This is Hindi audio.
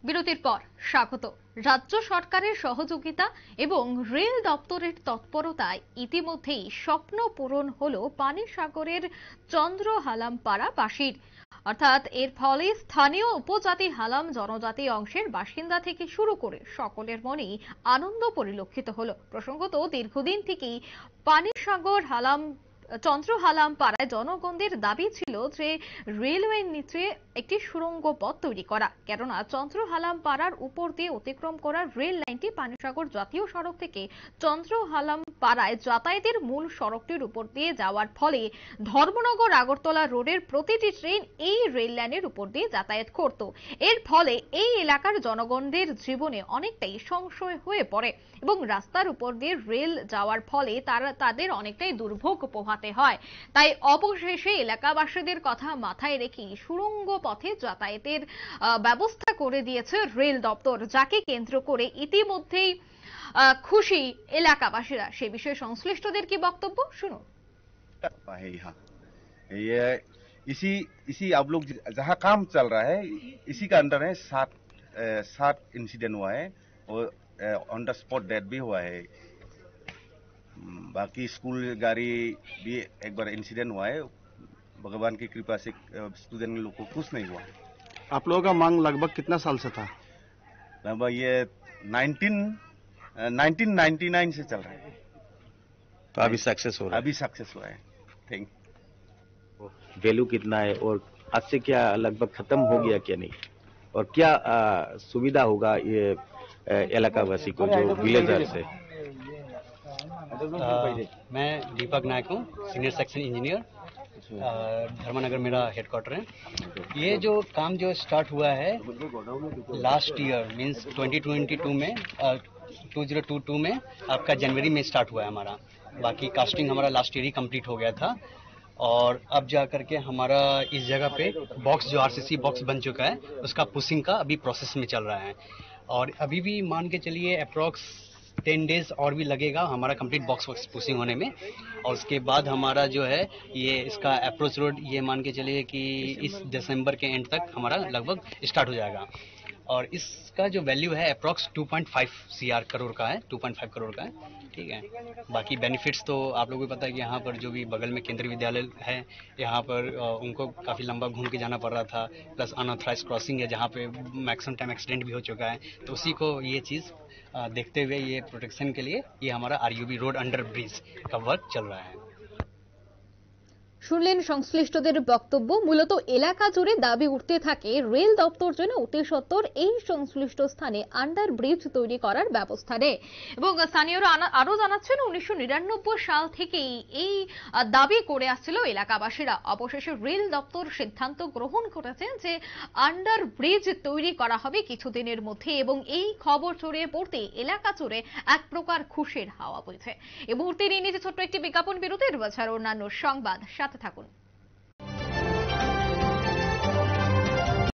বিরতির পর স্বাগত। রাজ্য সরকারের সহযোগিতা এবং রেল দপ্তরের তৎপরতায় ইতিমধ্যেই স্বপ্ন পূরণ হলো পানিসাগরের চন্দ্রহালাম পাড়াবাসীর। অর্থাৎ এর ফলে স্থানীয় উপজাতি হালাম জনজাতি অংশের বাসিন্দা থেকে শুরু করে সকলের মনেই আনন্দ পরিলক্ষিত হলো। প্রসঙ্গত, দীর্ঘদিন থেকেই পানিসাগর হালাম চন্দ্রহালাম পাড়ায় জনগণদের দাবি ছিল যে রেলওয়ের নিচে একটি সুড়ঙ্গ পথ তৈরি করা, কেননা চন্দ্রহালাম পাড়ার উপর দিয়ে অতিক্রম করা রেল লাইনটি পানিসাগর জাতীয় সড়ক থেকে চন্দ্রহালাম পাড়ায় যাতায়াতের মূল সড়কটির উপর দিয়ে যাওয়ার ফলে ধর্মনগর আগরতলা রোডের প্রতিটি ট্রেন এই রেল লাইনের উপর দিয়ে যাতায়াত করত। এর ফলে এই এলাকার জনগণদের জীবনে অনেকটাই সংশয় হয়ে পড়ে এবং রাস্তার উপর দিয়ে রেল যাওয়ার ফলে তাদের অনেকটাই দুর্ভোগ পোহাতে হয়। তাই অবশেষে এলাকাবাসীদের কথা মাথায় রেখে সুড়ঙ্গ পথে যাতায়াতের ব্যবস্থা করে দিয়েছে রেল দপ্তর, যাকে কেন্দ্র করে ইতিমধ্যেই খুশি এলাকাবাসীরা। সে বিষয়ে সংশ্লিষ্টদের কি বক্তব্য শুনুন। ये इसी आप लोग जहाँ काम चल रहा है इसी का अंडर है। सात इंसिडेंट हुआ है और ऑन द स्पॉट डेथ भी हुआ है। बाकी स्कूल गाड़ी भी एक बार इंसिडेंट हुआ है। भगवान की कृपा से स्टूडेंट लोग को कुछ नहीं हुआ। आप लोगों का मांग लगभग कितना साल से था? लगभग ये 1999 से चल रहा है। तो अभी सक्सेस हो रहा है? अभी सक्सेस हुआ है। Thank you. वैल्यू कितना है और आज से क्या लगभग खत्म हो गया क्या नहीं, और क्या सुविधा होगा ये इलाकावासी को जो विलेजर से? मैं दीपक नायक हूँ, सीनियर सेक्शन इंजीनियर। धर्मनगर मेरा हेडक्वार्टर है। ये जो काम जो स्टार्ट हुआ है लास्ट ईयर मींस 2022 में 2022 में आपका जनवरी में स्टार्ट हुआ है हमारा। बाकी कास्टिंग हमारा लास्ट ईयर ही कंप्लीट हो गया था और अब जा करके हमारा इस जगह पे बॉक्स जो आरसीसी बॉक्स बन चुका है उसका पुशिंग का अभी प्रोसेस में चल रहा है और अभी भी मान के चलिए अप्रॉक्स 10 डेज और भी लगेगा हमारा कंप्लीट बॉक्स पुशिंग होने में। और उसके बाद हमारा जो है ये इसका अप्रोच रोड ये मान के चलिए कि इस दिसंबर के एंड तक हमारा लगभग स्टार्ट हो जाएगा और इसका जो वैल्यू है अप्रॉक्स 2.5 CR करोड़ का है, 2.5 करोड़ का है। ठीक है, बाकी बेनिफिट्स तो आप लोगों को पता है कि यहाँ पर जो भी बगल में केंद्रीय विद्यालय है यहाँ पर उनको काफ़ी लंबा घूम के जाना पड़ रहा था, प्लस अनऑथराइज्ड क्रॉसिंग है जहाँ पे मैक्सिमम टाइम एक्सीडेंट भी हो चुका है। तो उसी को ये चीज़ देखते हुए ये प्रोटेक्शन के लिए ये हमारा RUB रोड अंडर ब्रिज का वर्क चल रहा है। শুনলেন সংশ্লিষ্টদের বক্তব্য। মূলত এলাকা জুড়ে দাবি উঠতে থাকে রেল দপ্তর যেন অতি সত্বর এই সংশ্লিষ্ট স্থানে আন্ডার ব্রিজ তৈরি করার ব্যবস্থা নেয় এবং স্থানীয়রা আরো জানাচ্ছেন 1999 সাল থেকেই এই দাবি করে আসছিল এলাকাবাসীরা। অবশেষে রেল দপ্তর সিদ্ধান্ত গ্রহণ করেছে যে আন্ডার ব্রিজ তৈরি করা হবে কিছুদিনের মধ্যে এবং এই খবর ছড়িয়ে পড়তে এলাকা জুড়ে এক প্রকার খুশির হাওয়া বইছে। এই মুহূর্তে নিয়ে নিচ্ছে ছোট্ট একটি বিজ্ঞাপন বিরতির বাজার অন্যান্য সংবাদ সাথে থাকুন।